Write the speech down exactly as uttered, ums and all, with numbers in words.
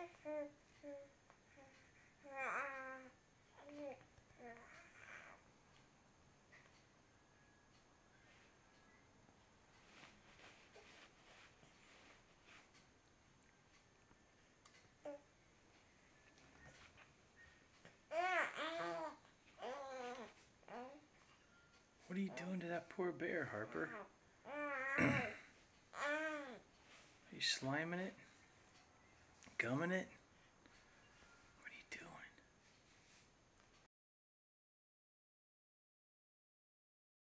What are you doing to that poor bear, Harper? Are you sliming it? Gumming it?